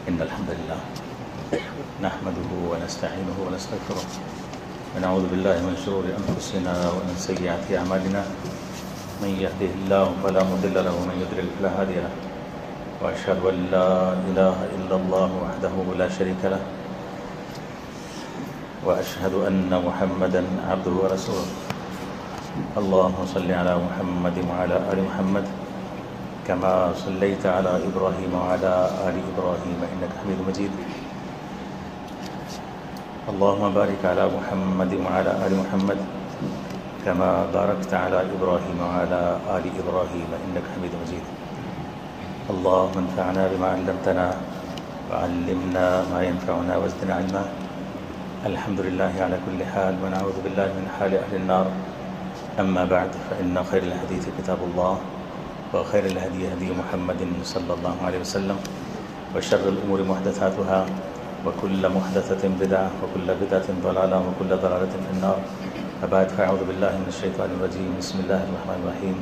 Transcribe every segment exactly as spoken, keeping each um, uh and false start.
إن الحمد لله نحمده ونستعينه ونستغفره ونعوذ بالله من شرور أنفسنا ومن سيئات أعمالنا من يهده الله فلا مضل له ومن يضلل فلا هادي له وأشهد أن لا إله إلا الله وحده لا شريك له وأشهد أن محمدا عبده ورسوله اللهم صل على محمد وعلى آل محمد كما صليت على إبراهيم وعلى آل إبراهيم إنك حميد مجيد اللهم بارك على محمد وعلى آل محمد كما باركت على إبراهيم وعلى آل إبراهيم إنك حميد مجيد اللهم انفعنا بما علمتنا وعلمنا ما ينفعنا وزدنا علما الحمد لله على كل حال ونعوذ بالله من حال أهل النار أما بعد فإن خير الحديث كتاب الله وخير الهدي هدي محمد صلى الله عليه وسلم وشر الأمور محدثاتها وكل محدثة بدعة وكل بدعة ضلالة وكل ضلالة في النار فبعد فأعوذ بالله من الشيطان الرجيم بسم الله الرحمن الرحيم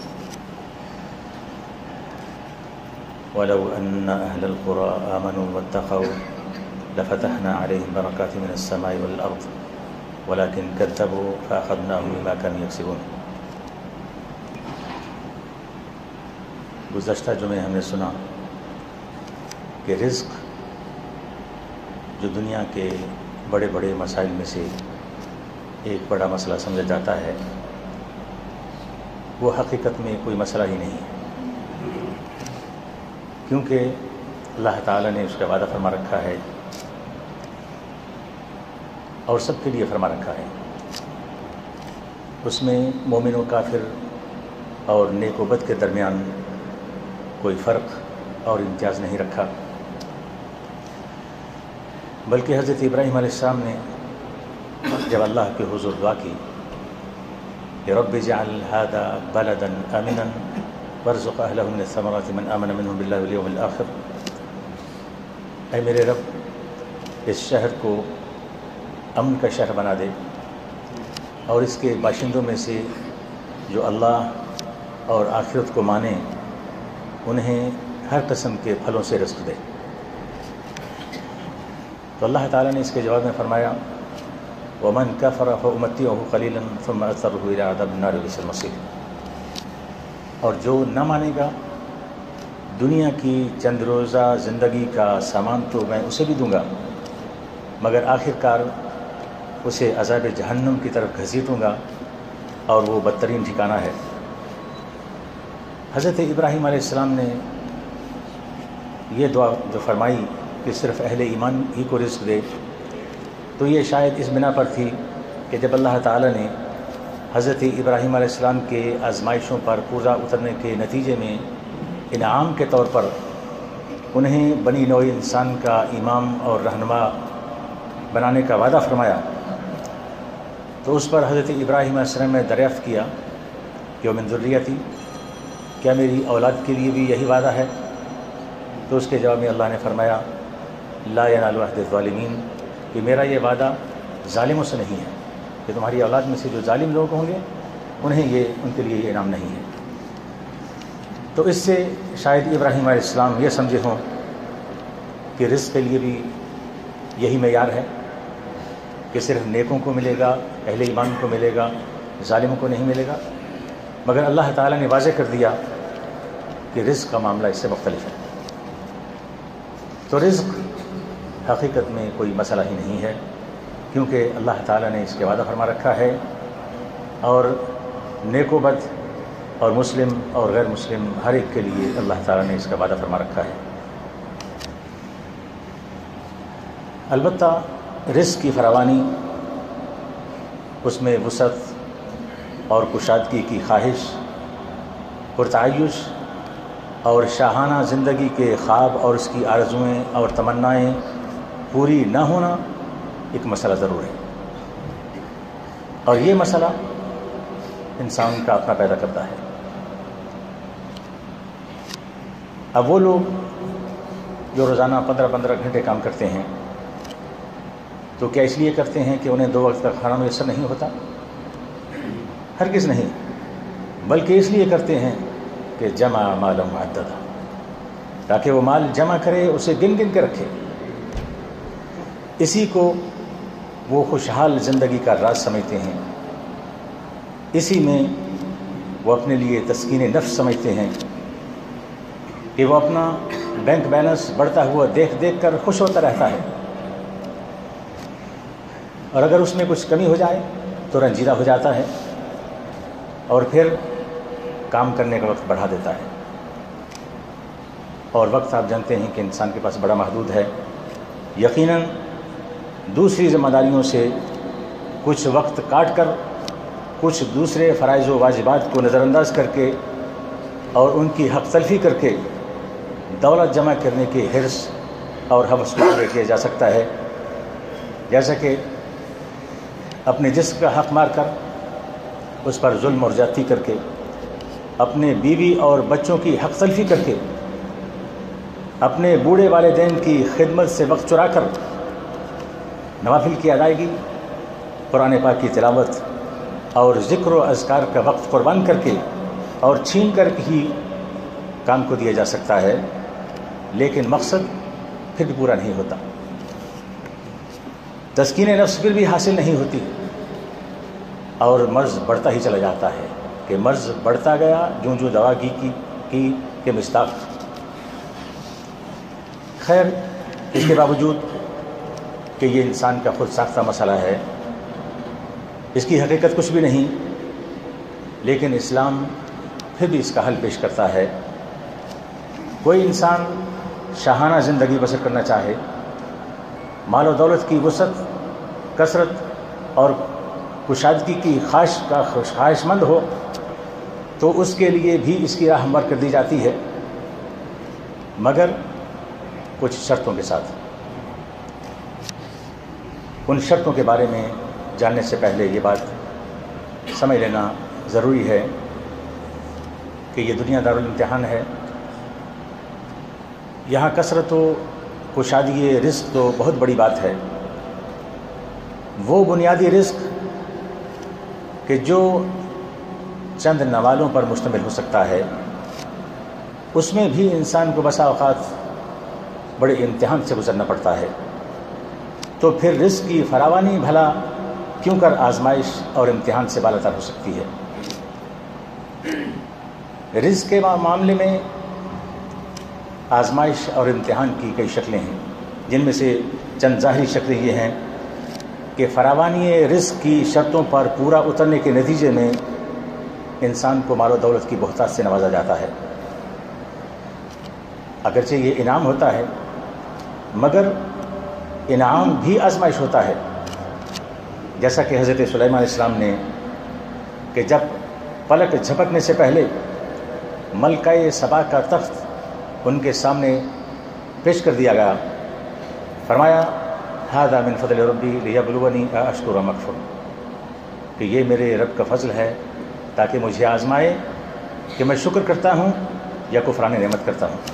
ولو أن أهل القرى آمنوا واتقوا لفتحنا عليهم بركات من السماء والأرض ولكن كذبوا فأخذناهم بما كانوا يكسبون. گزشتہ جمعے ہم نے سنا کہ رزق جو دنیا کے بڑے بڑے مسائل میں سے ایک بڑا مسئلہ سمجھا جاتا ہے وہ حقیقت میں کوئی مسئلہ ہی نہیں ہے، کیونکہ اللہ تعالیٰ نے اس کا وعدہ فرما رکھا ہے اور سب کے لیے فرما رکھا ہے. اس میں مومن و کافر اور نیک و بد کے درمیان کوئی فرق اور امتیاز نہیں رکھا، بلکہ حضرت ابراہیم علیہ السلام نے جب اللہ کے حضور دعا کی کہ رب اجعل هذا بلدا آمنا وارزق اهله من الثمرات من آمن منهم بالله واليوم الآخر، اے میرے رب اس شہر کو امن کا شہر بنا دے اور اس کے باشندوں میں سے جو اللہ اور آخرت کو مانے انہیں ہر قسم کے پھلوں سے رزق دے. تو اللہ تعالیٰ نے اس کے جواب میں فرمایا وَمَنْ كَفَرَ فَأُمَتِّعُهُ قَلِيلًا ثُمَّ أَضْطَرُّهُ إِلَىٰ عَذَابِ النَّارِ وَبِئْسَ الْمَصِيرُ، اور جو نہ مانے گا دنیا کی چند روزہ زندگی کا سامان تو میں اسے بھی دوں گا مگر آخر کار اسے عذاب جہنم کی طرف گھسیٹوں گا اور وہ بدترین ٹھکانہ ہے. حضرت ابراہیم علیہ السلام نے یہ دعا جو فرمائی کہ صرف اہل ایمان ہی کو رزق دے، تو یہ شاید اس بنا پر تھی کہ جب اللہ تعالیٰ نے حضرت ابراہیم علیہ السلام کے آزمائشوں پر پورا اترنے کے نتیجے میں انعام کے طور پر انہیں بنی نوع انسان کا امام اور رہنما بنانے کا وعدہ فرمایا، تو اس پر حضرت ابراہیم علیہ السلام نے دریافت کیا کہ وہ من ذریتی، کیا میری اولاد کے لیے بھی یہی وعدہ ہے؟ تو اس کے جواب میں اللہ نے فرمایا لا ینال عہد الظالمین، کہ میرا یہ وعدہ ظالموں سے نہیں ہے، کہ تمہاری اولاد میں سے جو ظالم لوگ ہوں گے انہیں یہ ان کے لیے یہ انعام نہیں ہے. تو اس سے شاید ابراہیم علیہ السلام یہ سمجھے ہوں کہ رزق کے لیے بھی یہی معیار ہے کہ صرف نیکوں کو ملے گا، اہل ایمان کو ملے گا، ظالموں کو نہیں ملے گا، مگر اللہ تعالیٰ نے واضح کر دیا کہ رزق کا معاملہ اس سے مختلف ہے. تو رزق حقیقت میں کوئی مسئلہ ہی نہیں ہے، کیونکہ اللہ تعالیٰ نے اس کے وعدہ فرما رکھا ہے اور نیک و بد اور مسلم اور غیر مسلم ہر ایک کے لیے اللہ تعالیٰ نے اس کا وعدہ فرما رکھا ہے. البتہ رزق کی فراوانی، اس میں وسعت اور کشادگی کی خواہش، پرتعیش اور شاہانہ زندگی کے خواب اور اس کی آرزوئیں اور تمنائیں پوری نہ ہونا ایک مسئلہ ضرور ہے، اور یہ مسئلہ انسان کا اپنا پیدا کرتا ہے. اب وہ لوگ جو روزانہ پندرہ پندرہ گھنٹے کام کرتے ہیں تو کیا اس لیے کرتے ہیں کہ انہیں دو وقت کا کھانا میسر نہیں ہوتا؟ ہرگز نہیں، بلکہ اس لیے کرتے ہیں کہ جمع مالا معددا، تاکہ وہ مال جمع کرے، اسے گن گن کے رکھے۔ اسی کو وہ خوشحال زندگی کا راز سمجھتے ہیں، اسی میں وہ اپنے لیے تسکین نفس سمجھتے ہیں کہ وہ اپنا بینک بیلنس بڑھتا ہوا دیکھ دیکھ کر خوش ہوتا رہتا ہے، اور اگر اس میں کچھ کمی ہو جائے تو رنجیدہ ہو جاتا ہے اور پھر کام کرنے کا وقت بڑھا دیتا ہے۔ اور وقت آپ جانتے ہیں کہ انسان کے پاس بڑا محدود ہے، یقیناً دوسری ذمہ داریوں سے کچھ وقت کاٹ کر، کچھ دوسرے فرائض و واجبات کو نظر انداز کر کے اور ان کی حق تلفی کر کے دولت جمع کرنے کے حرص اور ہوس کو پورا کیا جا سکتا ہے، جیسا کہ اپنے جسم کا حق مار کر، اس پر ظلم اور زیادتی کر کے، اپنے بیوی اور بچوں کی حق تلفی کر کے، اپنے بوڑھے والدین کی خدمت سے وقت چرا کر، نوافل کی ادائیگی، قرآن پاک کی تلاوت اور ذکر و اذکار کا وقت قربان کر کے اور چھین کر ہی کام کو دیا جا سکتا ہے، لیکن مقصد پھر بھی پورا نہیں ہوتا، تسکین نفس پھر بھی حاصل نہیں ہوتی، اور مرض بڑھتا ہی چلا جاتا ہے کہ مرض بڑھتا گیا جوں جوں دوا کی کی کی کے مصداق۔ خیر، اس کے باوجود کہ یہ انسان کا خود ساختہ مسئلہ ہے، اس کی حقیقت کچھ بھی نہیں، لیکن اسلام پھر بھی اس کا حل پیش کرتا ہے۔ کوئی انسان شاہانہ زندگی بسر کرنا چاہے، مال و دولت کی وسعت، کثرت اور کشادگی کی خواہش کا خواہش مند ہو، تو اس کے لیے بھی اس کی راہ ہموار کر دی جاتی ہے، مگر کچھ شرطوں کے ساتھ۔ ان شرطوں کے بارے میں جاننے سے پہلے یہ بات سمجھ لینا ضروری ہے کہ یہ دنیا دارالامتحان ہے، یہاں کثرت و کشادگی رزق تو بہت بڑی بات ہے، وہ بنیادی رزق کہ جو چند نوالوں پر مشتمل ہو سکتا ہے، اس میں بھی انسان کو بسا اوقات بڑے امتحان سے گزرنا پڑتا ہے، تو پھر رزق کی فراوانی بھلا کیوں کر آزمائش اور امتحان سے بالاتر ہو سکتی ہے۔ رزق کے معاملے میں آزمائش اور امتحان کی کئی شکلیں ہیں، جن میں سے چند ظاہری شکلیں یہ ہیں کہ فراوانی رزق کی شرطوں پر پورا اترنے کے نتیجے میں انسان کو مال و دولت کی بہتات سے نوازا جاتا ہے، اگرچہ یہ انعام ہوتا ہے، مگر انعام بھی آزمائش ہوتا ہے، جیسا کہ حضرت سلیمان علیہ السلام نے کہ جب پلک جھپکنے سے پہلے ملکہ سبا کا تخت ان کے سامنے پیش کر دیا گیا، فرمایا ھذا من فضل ربی لیبلونی ااشکر ام اکفر، کہ یہ میرے رب کا فضل ہے تاکہ مجھے آزمائے کہ میں شکر کرتا ہوں یا کفران نعمت کرتا ہوں۔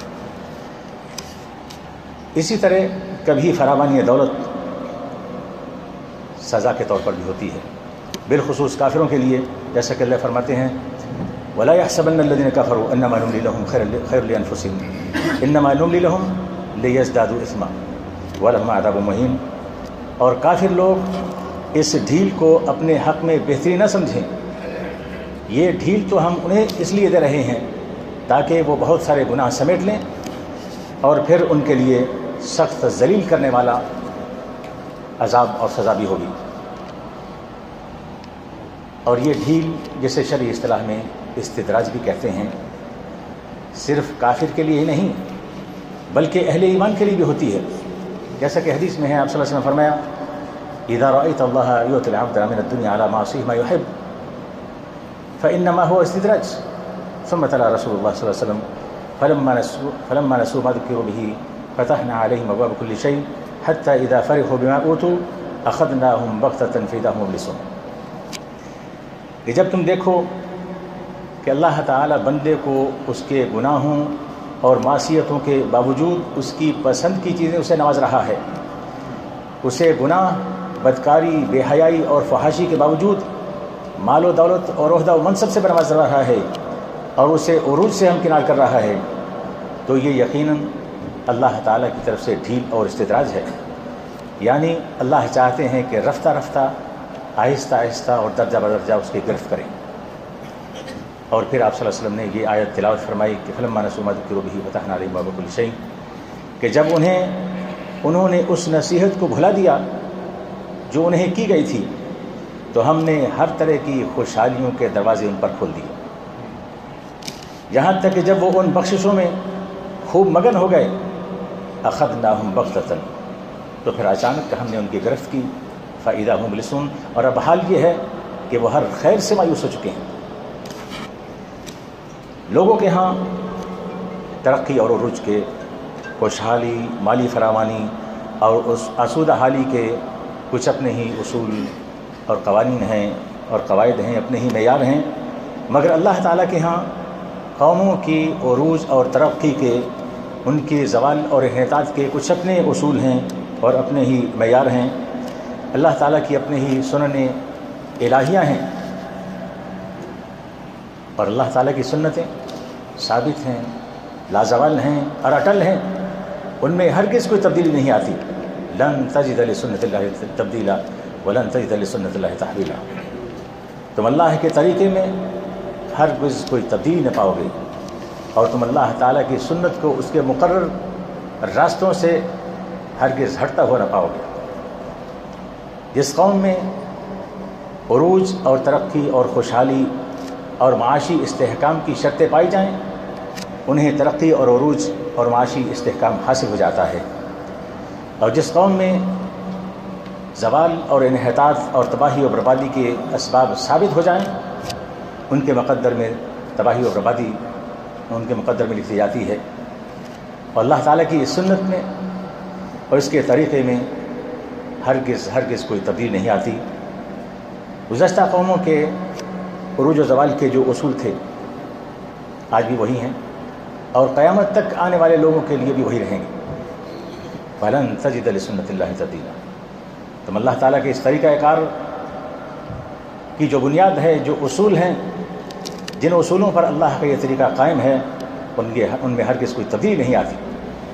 اسی طرح کبھی فراوانی دولت سزا کے طور پر بھی ہوتی ہے، بالخصوص کافروں کے لیے، جیسا کہ اللہ فرماتے ہیں وَلَا يَحْسَبَنَّ الَّذِينَ كَفَرُوا أَنَّمَا نُمْلِي لَهُمْ خَيْرٌ لِأَنفُسِهِمْ إِنَّمَا نُمْلِي لَهُمْ لِيَزْدَادُوا إِثْمًا وَلَهُمْ عَذَابٌ مُهِينٌ۔ اور کافر لوگ اس ڈھیل کو اپنے حق میں بہتری نہ سمجھیں، یہ ڈھیل تو ہم انہیں اس لیے دے رہے ہیں تاکہ وہ بہت سارے گناہ سمیٹ لیں اور پھر ان کے لیے سخت ذلیل کرنے والا عذاب اور سزا بھی ہوگی۔ اور یہ ڈھیل جسے شرعی اصطلاح میں استدراج بھی کہتے ہیں، صرف کافر کے لیے ہی نہیں بلکہ اہل ایمان کے لیے بھی ہوتی ہے، جیسا کہ حدیث میں ہے، آپ صلی اللہ علیہ وسلم نے فرمایا اذا رأيت الله يؤتي العبد من الدنيا على معصيه ما يحب فإنما هو استدراج، ثم تلا رسول الله صلى الله عليه وسلم فلما نسوا فلما نسوا ما ذكروا به فتحنا عليهم أبواب كل شيء حتى إذا فرحوا بما أوتوا أخذناهم بغتة فإذا هم مبلسون، کہ جب تم دیکھو کہ اللہ تعالی بندے کو اس کے گناہوں اور معصیتوں کے باوجود اس کی پسند کی چیزیں اسے نواز رہا ہے، اسے گناہ، بدکاری، بے حیائی اور فحاشی کے باوجود مال و دولت اور عہدہ و منصب سے نواز رہا ہے اور اسے عروج سے ہمکنار کر رہا ہے، تو یہ یقیناً اللہ تعالیٰ کی طرف سے ڈھیل اور استدراج ہے، یعنی اللہ چاہتے ہیں کہ رفتہ رفتہ آہستہ آہستہ اور درجہ بدرجہ اس کی گرفت کریں۔ اور پھر آپ صلی اللہ علیہ وسلم نے یہ آیت تلاوت فرمائی کہ فلما نسوا ما ذکروا بہ فتحنا علیہم ابواب کل شیء، کہ جب انہیں انہوں نے اس نصیحت کو بھلا دیا جو انہیں کی گئی تھی، تو ہم نے ہر طرح کی خوشحالیوں کے دروازے ان پر کھول دیے، یہاں تک کہ جب وہ ان بخششوں میں خوب مگن ہو گئے اخذناہم بغتۃ، تو پھر اچانک ہم نے ان کی گرفت کی، فاذا ھم مبلسون، اور اب حال یہ ہے کہ وہ ہر خیر سے مایوس ہو چکے ہیں۔ لوگوں کے ہاں ترقی اور عروج کے، خوشحالی، مالی فراوانی اور اس آسودہ حالی کے کچھ اپنے ہی اصول اور قوانین ہیں اور قواعد ہیں، اپنے ہی معیار ہیں، مگر اللہ تعالیٰ کے ہاں قوموں کی عروج اور ترقی کے، ان کے زوال اور انحطاط کے کچھ اپنے اصول ہیں اور اپنے ہی معیار ہیں، اللہ تعالیٰ کی اپنے ہی سنن الہیہ ہیں، اور اللہ تعالیٰ کی سنتیں ثابت ہیں، لازوال ہیں اور اٹل ہیں، ان میں ہرگز کوئی تبدیلی نہیں آتی۔ لن تجد لسنت اللہ تبدیلا ولن تجد لسنت اللہ تحویلا، تم اللہ کے طریقے میں ہرگز کوئی تبدیلی نہ پاؤ گے، اور تم اللہ تعالیٰ کی سنت کو اس کے مقرر راستوں سے ہرگز ہٹتا ہوا نہ پاؤ گے۔ جس قوم میں عروج اور ترقی اور خوشحالی اور معاشی استحکام کی شرطیں پائی جائیں، انہیں ترقی اور عروج اور معاشی استحکام حاصل ہو جاتا ہے، اور جس قوم میں زوال اور انحطاط اور تباہی و بربادی کے اسباب ثابت ہو جائیں، ان کے مقدر میں تباہی و بربادی ان کے مقدر میں لکھی جاتی ہے، اور اللہ تعالیٰ کی سنت میں اور اس کے طریقے میں ہرگز ہرگز کوئی تبدیلی نہیں آتی۔ گزشتہ قوموں کے عروج و زوال کے جو اصول تھے آج بھی وہی ہیں، اور قیامت تک آنے والے لوگوں کے لیے بھی وہی رہیں گے۔ فَلَن تَجِدَ لِسُنَّتِ اللَّهِ تَبْدِيلًا، تم اللہ تعالیٰ کے اس طریقہ کار کی جو بنیاد ہے، جو اصول ہیں، جن اصولوں پر اللہ کا یہ طریقہ قائم ہے، ان کے ان میں ہرگز کوئی تبدیلی نہیں آتی۔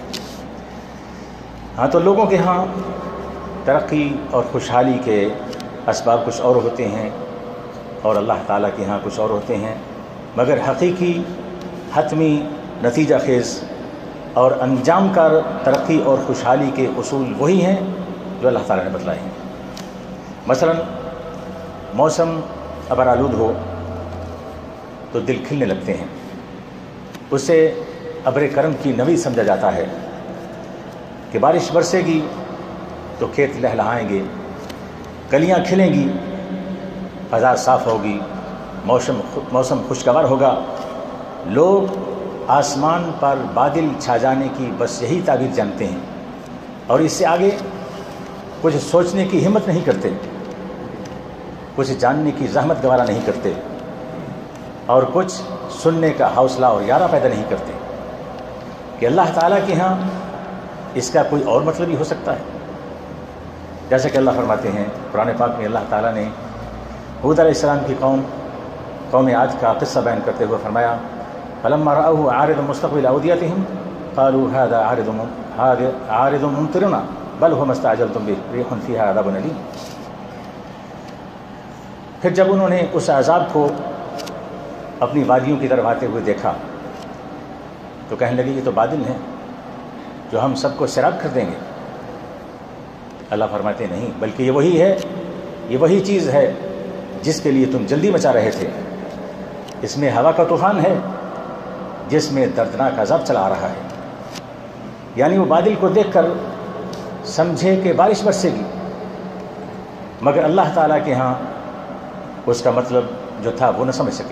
ہاں تو لوگوں کے ہاں ترقی اور خوشحالی کے اسباب کچھ اور ہوتے ہیں، اور اللہ تعالیٰ کے ہاں کچھ اور ہوتے ہیں، مگر حقیقی، حتمی، نتیجہ خیز اور انجام کار ترقی اور خوشحالی کے اصول وہی ہیں جو اللہ تعالیٰ نے بتلائے ہیں۔ مثلا موسم ابر آلود ہو تو دل کھلنے لگتے ہیں، اسے ابر کرم کی نوید سمجھا جاتا ہے کہ بارش برسے گی تو کھیت لہلہائیں گے، کلیاں کھلیں گی، فضا صاف ہوگی، موسم موسم خوشگوار ہوگا، لوگ آسمان پر بادل چھا جانے کی بس یہی تعبیر جانتے ہیں، اور اس سے آگے کچھ سوچنے کی ہمت نہیں کرتے، کچھ جاننے کی زحمت گوارا نہیں کرتے، اور کچھ سننے کا حوصلہ اور یارہ پیدا نہیں کرتے کہ اللہ تعالیٰ کے ہاں اس کا کوئی اور مطلب ہی ہو سکتا ہے۔ جیسے کہ اللہ فرماتے ہیں قرآن پاک میں، اللہ تعالیٰ نے ہود علیہ السلام کی قوم قوم عاد کا قصہ بیان کرتے ہوئے فرمایا فَلَمَّا رَأَوْهُ عَارِضًا مُسْتَقْبِلَ أَوْدِيَتِهِمْ قَالُوا هَذَا عَارِضٌ عَارِضٌ مُمْطِرُنَا بَلْ هُوَ مَا اسْتَعْجَلْتُم بِهِ رِيحٌ فِيهَا عَذَابٌ أَلِيمٌ۔ پھر جب انہوں نے اس عذاب کو اپنی وادیوں کی طرف آتے ہوئے دیکھا تو کہنے لگے یہ تو بادل ہیں جو ہم سب کو سیراب کر دیں گے۔ اللہ فرماتے نہیں، بلکہ یہ وہی ہے، یہ وہی چیز ہے جس کے لیے تم جلدی مچا رہے تھے، اس میں ہوا کا طوفان ہے جس میں دردناک عذاب چلا آ رہا ہے۔ یعنی وہ بادل کو دیکھ کر سمجھے کہ بارش برسے گی، مگر اللہ تعالیٰ کے ہاں اس کا مطلب جو تھا وہ نہ سمجھ سکے۔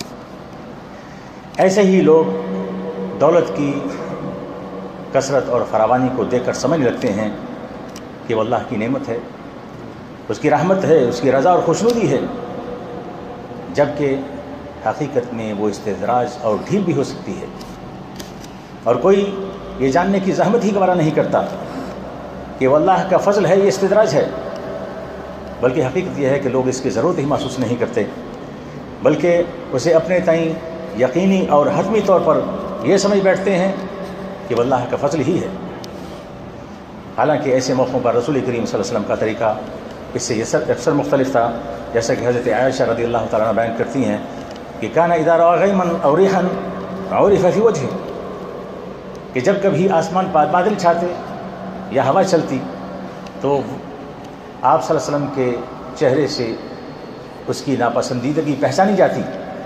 ایسے ہی لوگ دولت کی کثرت اور فراوانی کو دیکھ کر سمجھنے لگتے ہیں کہ وہ اللہ کی نعمت ہے، اس کی رحمت ہے، اس کی رضا اور خوشنودی ہے، جبکہ حقیقت میں وہ استدراج اور ڈھیل بھی ہو سکتی ہے، اور کوئی یہ جاننے کی زحمت ہی گوارا نہیں کرتا کہ وہ اللہ کا فضل ہے، یہ استدراج ہے، بلکہ حقیقت یہ ہے کہ لوگ اس کی ضرورت ہی محسوس نہیں کرتے، بلکہ اسے اپنے تئیں یقینی اور حتمی طور پر یہ سمجھ بیٹھتے ہیں کہ وہ اللہ کا فضل ہی ہے۔ حالانکہ ایسے موقعوں پر رسول کریم صلی اللہ علیہ وسلم کا طریقہ اس سے اکثر مختلف تھا، جیسا کہ حضرت عائشہ رضی اللہ تعالیٰ عنہ بیان کرتی ہیں کہ کان اذا رأى غیما او ریحا عرف فی وجہہ، کہ جب کبھی آسمان پر بادل چھاتے یا ہوا چلتی تو آپ صلی اللہ علیہ وسلم کے چہرے سے اس کی ناپسندیدگی پہچانی جاتی۔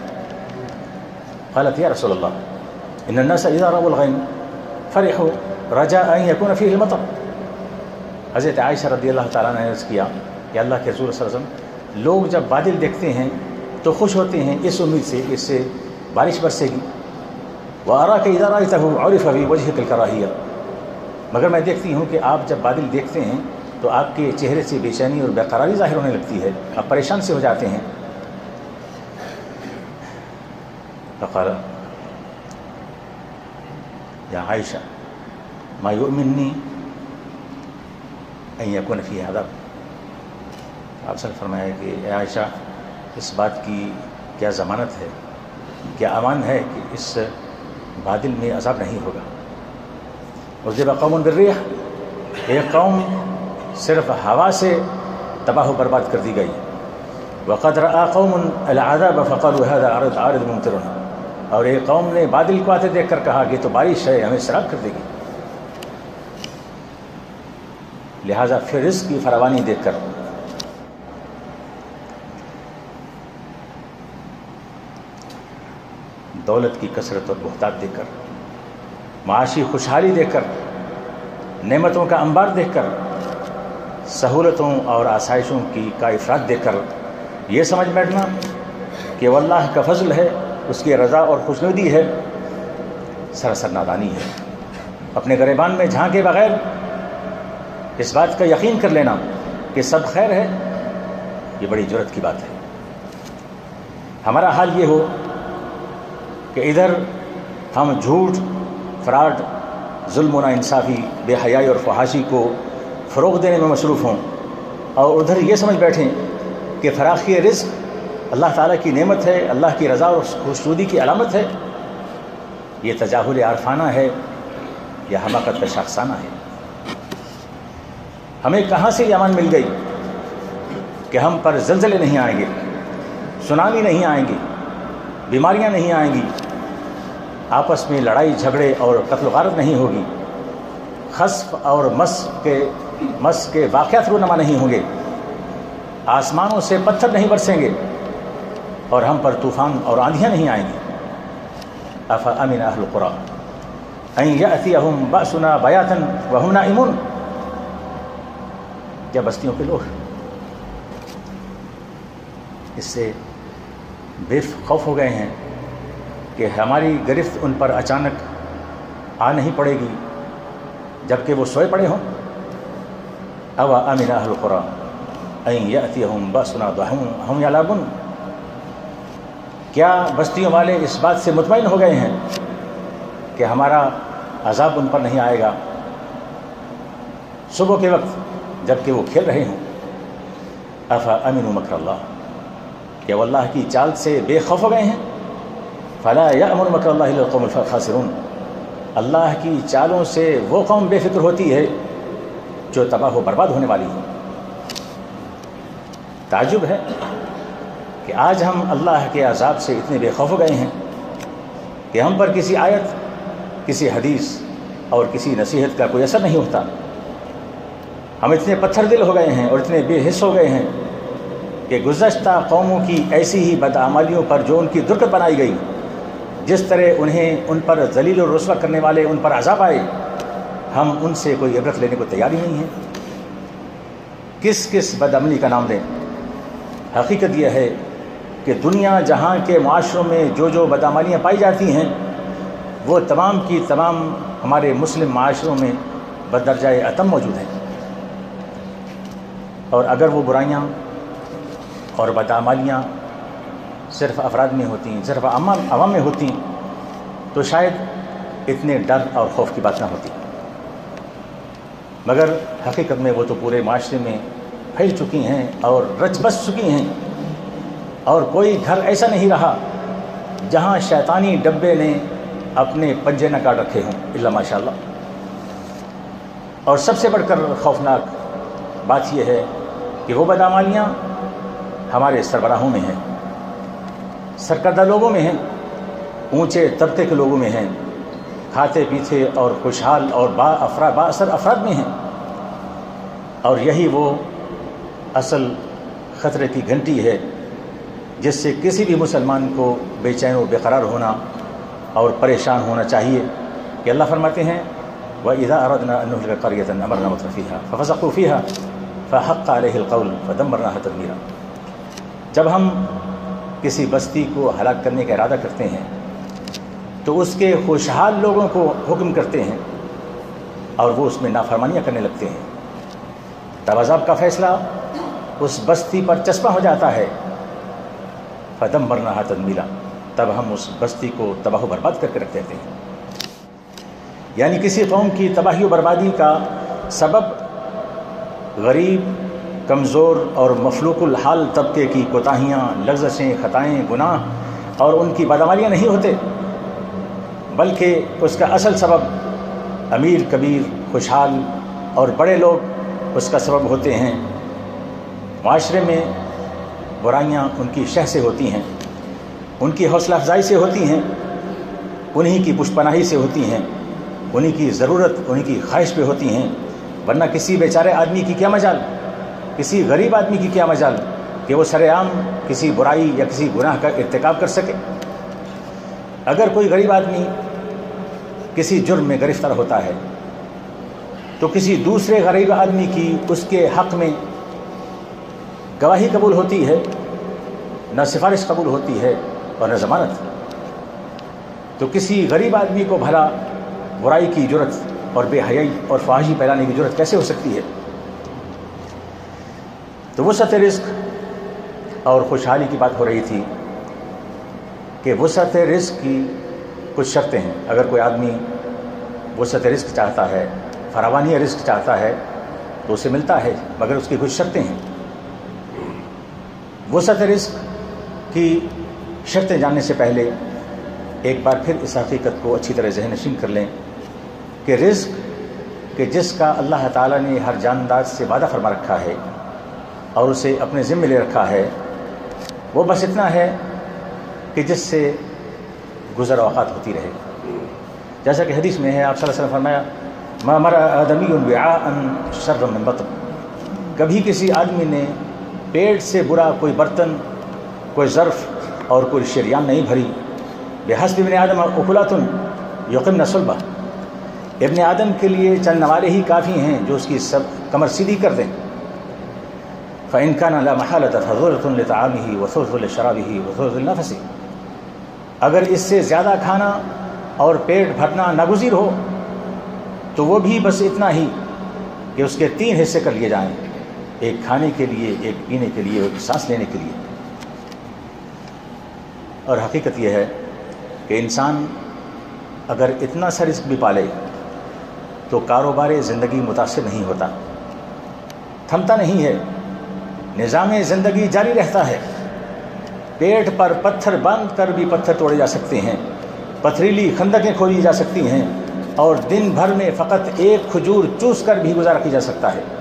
قالت یا رسول اللہ ان الناس اذا رأوا الغیم فرحوا رجاء ان یکون فیہ المطر۔ حضرت عائشہ رضی اللہ تعالیٰ نے عرض کیا کہ اللہ کے رسول صلی اللہ علیہ وسلم، لوگ جب بادل دیکھتے ہیں تو خوش ہوتے ہیں اس امید سے کہ اس سے بارش برسے گی۔ وَأَرَاكَ إِذَا رَأَيْتَهُ عُرِفَ فِي وَجْهِكَ الْكَرَاهِيَّةُ، مگر میں دیکھتی ہوں کہ آپ جب بادل دیکھتے ہیں تو آپ کے چہرے سے بے چینی اور بے قراری ظاہر ہونے لگتی ہے، آپ پریشان سے ہو جاتے ہیں۔ فقال یا عائشہ ما یؤمننی ان یکون فیہ عذاب۔ آپ سے فرمایا کہ اے عائشہ، اس بات کی کیا ضمانت ہے، کیا امان ہے کہ اس بادل میں عذاب نہیں ہوگا۔ عذب قوم بالریح، ایک قوم صرف ہوا سے تباہ و برباد کر دی گئی۔ وقد رأى قوم العذاب فقالوا هذا عارض عارض ممطرنا، اور ایک قوم نے بادل کو آتے دیکھ کر کہا کہ تو بارش ہے، ہمیں سیراب کر دے گی۔ لہٰذا پھر رزق کی فراوانی دیکھ کر، دولت کی کثرت اور بہتات دیکھ کر، معاشی خوشحالی دیکھ کر، نعمتوں کا انبار دیکھ کر، سہولتوں اور آسائشوں کی کا افراد دیکھ کر یہ سمجھ بیٹھنا کہ وہ اللہ کا فضل ہے، اس کی رضا اور خوشنودی ہے، سراسر نادانی ہے۔ اپنے گریبان میں جھانکے بغیر اس بات کا یقین کر لینا کہ سب خیر ہے، یہ بڑی جرت کی بات ہے۔ ہمارا حال یہ ہو کہ ادھر ہم جھوٹ، فراڈ، ظلم و ناانصافی، بے حیائی اور فحاشی کو فروغ دینے میں مصروف ہوں، اور ادھر یہ سمجھ بیٹھیں کہ فراخی رزق اللہ تعالیٰ کی نعمت ہے، اللہ کی رضا اور خوشنودی کی علامت ہے۔ یہ تجاہل عارفانہ ہے یا حماقت کا شاخسانہ ہے۔ ہمیں کہاں سے یہ امان مل گئی کہ ہم پر زلزلے نہیں آئیں گے، سونامی نہیں آئیں گی، بیماریاں نہیں آئیں گی، آپس میں لڑائی جھگڑے اور قتل و غارت نہیں ہوگی، خسف اور مس کے مس کے واقعات رونما نہیں ہوں گے، آسمانوں سے پتھر نہیں برسیں گے، اور ہم پر طوفان اور آندھیاں نہیں آئیں گی۔ افامن اہل القری ان یأتیہم بأسنا بیاتا وہم نائمون، یا بستیوں کے لوگ اس سے بے خوف ہو گئے ہیں کہ ہماری گرفت ان پر اچانک آ نہیں پڑے گی جبکہ وہ سوئے پڑے ہوں۔ او امن اہل القری ان یأتیہم بأسنا وہم یلعبون، کیا بستیوں والے اس بات سے مطمئن ہو گئے ہیں کہ ہمارا عذاب ان پر نہیں آئے گا صبح کے وقت جبکہ وہ کھیل رہے ہوں؟ افا امنوا مکر اللہ، کیا وہ اللہ کی چال سے بے خوف ہو گئے ہیں؟ فلا یأمن مکر اللہ الا القوم الخاسرون، اللہ کی چالوں سے وہ قوم بے فکر ہوتی ہے جو تباہ و برباد ہونے والی ہے۔ تعجب ہے کہ آج ہم اللہ کے عذاب سے اتنے بے خوف ہو گئے ہیں کہ ہم پر کسی آیت، کسی حدیث اور کسی نصیحت کا کوئی اثر نہیں ہوتا۔ ہم اتنے پتھر دل ہو گئے ہیں اور اتنے بے حس ہو گئے ہیں کہ گزشتہ قوموں کی ایسی ہی بدعمالیوں پر جو ان کی درکت بنائی گئی، جس طرح انہیں ان پر ذلیل و رسوا کرنے والے ان پر عذاب آئے، ہم ان سے کوئی عبرت لینے کو تیار ہی نہیں ہیں۔ کس کس بدعملی کا نام دیں؟ حقیقت یہ ہے کہ دنیا جہاں کے معاشروں میں جو جو بدعمالیاں پائی جاتی ہیں وہ تمام کی تمام ہمارے مسلم معاشروں میں بدرجہ اتم موجود ہیں، اور اگر وہ برائیاں اور بدعمالیاں صرف افراد میں ہوتی ہیں، صرف عوام عوام میں ہوتی تو شاید اتنے ڈر اور خوف کی بات نہ ہوتی، مگر حقیقت میں وہ تو پورے معاشرے میں پھیل چکی ہیں اور رچ بس چکی ہیں، اور کوئی گھر ایسا نہیں رہا جہاں شیطانی ڈبے نے اپنے پنجے نہ کاٹ رکھے ہوں الا ماشاء اللہ۔ اور سب سے بڑھ کر خوفناک بات یہ ہے کہ وہ بدعمالیاں ہمارے سربراہوں میں ہیں، سرکردہ لوگوں میں ہیں، اونچے طبقے کے لوگوں میں ہیں، کھاتے پیتے اور خوشحال اور با افراد با اثر افراد میں ہیں۔ اور یہی وہ اصل خطرے کی گھنٹی ہے جس سے کسی بھی مسلمان کو بے چین و بے قرار ہونا اور پریشان ہونا چاہیے کہ اللہ فرماتے ہیں وَإِذَا أَرَدْنَا أَن نُهْلِكَ قَرْيَةً أَمَرْنَا مُتْرَفِيهَا فَفَسَقُوا فِيهَا فَحَقَّ عَلَيْهِ الْقَوْلُ فَدَمَّرْنَاهَا تَدْمِيرًا۔ جب ہم کسی بستی کو ہلاک کرنے کا ارادہ کرتے ہیں تو اس کے خوشحال لوگوں کو حکم کرتے ہیں اور وہ اس میں نافرمانیاں کرنے لگتے ہیں، تب عذاب کا فیصلہ اس بستی پر چسپاں ہو جاتا ہے، فَدَمَّرْنَاهَا تَدْمِيرًا، تب ہم اس بستی کو تباہ و برباد کر کے رکھ دیتے ہیں۔ یعنی کسی قوم کی تباہی و بربادی کا سبب غریب، کمزور اور مفلوق الحال طبقے کی کوتاہیاں، لغزشیں، خطائیں، گناہ اور ان کی بدعمالیاں نہیں ہوتے، بلکہ اس کا اصل سبب امیر، کبیر، خوشحال اور بڑے لوگ اس کا سبب ہوتے ہیں۔ معاشرے میں برائیاں ان کی شہ سے ہوتی ہیں، ان کی حوصلہ افزائی سے ہوتی ہیں، انہی کی پشت پناہی سے ہوتی ہیں، انہی کی ضرورت، انہی کی خواہش پہ ہوتی ہیں، ورنہ کسی بیچارے آدمی کی کیا مجال، کسی غریب آدمی کی کیا مجال کہ وہ سر عام کسی برائی یا کسی گناہ کا ارتکاب کر سکے۔ اگر کوئی غریب آدمی کسی جرم میں گرفتار ہوتا ہے تو کسی دوسرے غریب آدمی کی اس کے حق میں گواہی قبول ہوتی ہے، نہ سفارش قبول ہوتی ہے اور نہ ضمانت۔ تو کسی غریب آدمی کو بھلا برائی کی جرت اور بے حیائی اور فحاشی پھیلانے کی جرت کیسے ہو سکتی ہے؟ تو وسعت رزق اور خوشحالی کی بات ہو رہی تھی کہ وسعت رزق کی کچھ شرطیں ہیں۔ اگر کوئی آدمی وسعت رزق چاہتا ہے، فراوانی رزق چاہتا ہے تو اسے ملتا ہے، مگر اس کی کچھ شرطیں ہیں۔ وسعت رزق کی شرطیں جاننے سے پہلے ایک بار پھر اس حقیقت کو اچھی طرح ذہن نشین کر لیں کہ رزق کہ جس کا اللہ تعالیٰ نے ہر جاندار سے وعدہ فرما رکھا ہے اور اسے اپنے ذمے لے رکھا ہے، وہ بس اتنا ہے کہ جس سے گزر اوقات ہوتی رہے۔ جیسا کہ حدیث میں ہے، آپ صلی اللہ علیہ وسلم فرمایا ما مرأ آدمی وعاء شر من بطن، کبھی کسی آدمی نے پیٹ سے برا کوئی برتن، کوئی ظرف اور کوئی شریان نہیں بھری۔ بحسب ابن آدم اکلات یقمن صلبہ، ابن آدم کے لیے چند نوالے ہی کافی ہیں جو اس کی سب کمر سیدھی کر دیں۔ فإن كان لا محالة فضرة لطعامه وثلث لشرابه وثلث لنفسه، اگر اس سے زیادہ کھانا اور پیٹ بھرنا ناگزیر ہو تو وہ بھی بس اتنا ہی کہ اس کے تین حصے کر لیے جائیں، ایک کھانے کے لیے، ایک پینے کے لیے، ایک سانس لینے کے لیے۔ اور حقیقت یہ ہے کہ انسان اگر اتنا سا رزق بھی پالے تو کاروبار زندگی متاثر نہیں ہوتا، تھمتا نہیں ہے، نظام زندگی جاری رہتا ہے۔ پیٹ پر پتھر باندھ کر بھی پتھر توڑے جا سکتے ہیں، پتھریلی خندقیں کھودی جا سکتی ہیں، اور دن بھر میں فقط ایک کھجور چوس کر بھی گزارا کیا جا سکتا ہے۔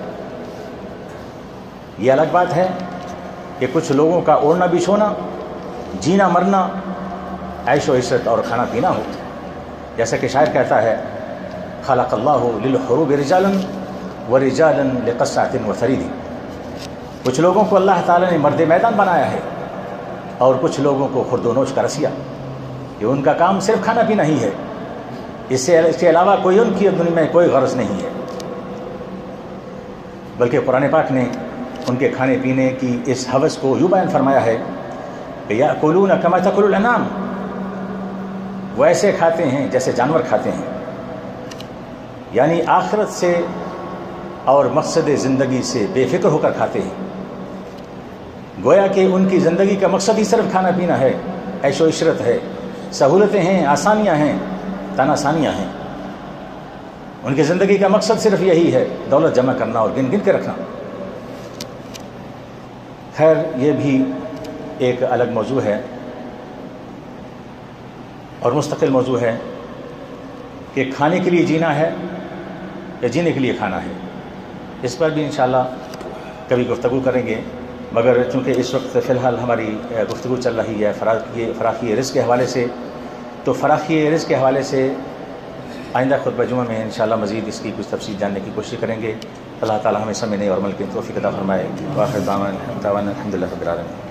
یہ الگ بات ہے کہ کچھ لوگوں کا اوڑھنا بچھونا، جینا مرنا، عیش و عشرت اور کھانا پینا ہو۔ جیسا کہ شاعر کہتا ہے خلق اللہ للحروب رجالا ورجالا لقصعۃ وثرید، کچھ لوگوں کو اللہ تعالیٰ نے مرد میدان بنایا ہے اور کچھ لوگوں کو خرد و نوش کا رسیا، کہ ان کا کام صرف کھانا پینا ہی ہے، اس سے اس کے علاوہ کوئی ان کی دنیا میں کوئی غرض نہیں ہے۔ بلکہ قرآن پاک نے ان کے کھانے پینے کی اس ہوس کو یوں بیان فرمایا ہے کہ یأکلون کما تأکل الانعام، وہ ایسے کھاتے ہیں جیسے جانور کھاتے ہیں، یعنی آخرت سے اور مقصد زندگی سے بے فکر ہو کر کھاتے ہیں۔ گویا کہ ان کی زندگی کا مقصد ہی صرف کھانا پینا ہے، عیش و عشرت ہے، سہولتیں ہیں، آسانیاں ہیں، تن آسانیاں ہیں۔ ان کی زندگی کا مقصد صرف یہی ہے، دولت جمع کرنا اور گن گن کے رکھنا۔ خیر، یہ بھی ایک الگ موضوع ہے اور مستقل موضوع ہے کہ کھانے کے لیے جینا ہے یا جینے کے لیے کھانا ہے، اس پر بھی انشاءاللہ کبھی گفتگو کریں گے، مگر چونکہ اس وقت فی الحال ہماری گفتگو چل رہی ہے فراخی فراخی رزق کے حوالے سے، تو فراخی رزق کے حوالے سے آئندہ خطبہ جمعہ میں انشاءاللہ مزید اس کی کچھ تفصیل جاننے کی کوشش کریں گے۔ اللہ تعالی ہمیں سمجھنے اور عمل کی توفیق عطا فرمائے۔ وآخر دعوانا الحمد للہ رب العالمین۔